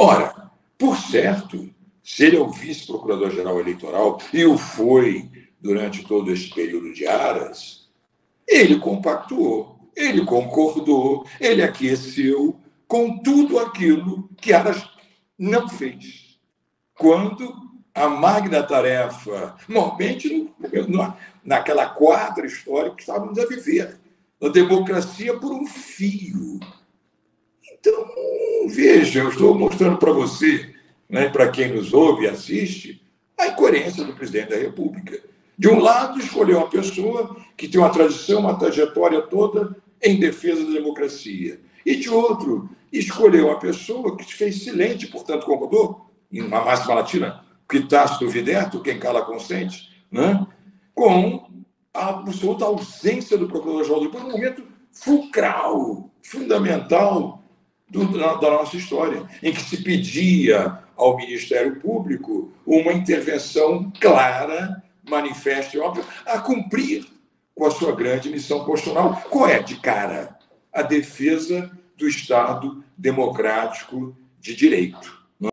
Ora, por certo, se ele é o vice-procurador-geral eleitoral, e o foi durante todo esse período de Aras, ele compactuou, ele concordou, ele aqueceu com tudo aquilo que Aras não fez. Quando a magna tarefa, normalmente naquela quadra histórica que estávamos a viver, a democracia por um fio. Então, veja, eu estou mostrando para você, né, para quem nos ouve e assiste, a incoerência do presidente da República. De um lado, escolheu uma pessoa que tem uma tradição, uma trajetória toda em defesa da democracia. E, de outro, escolheu uma pessoa que se fez silente, portanto, concordou, em uma máxima latina, quitasto videto, quem cala consente, né? Com a absoluta ausência do procurador-geral depois, num momento fulcral, fundamental da nossa história, em que se pedia ao Ministério Público uma intervenção clara, manifesta e óbvia, a cumprir com a sua grande missão constitucional. Qual é, de cara? A defesa do Estado democrático de direito.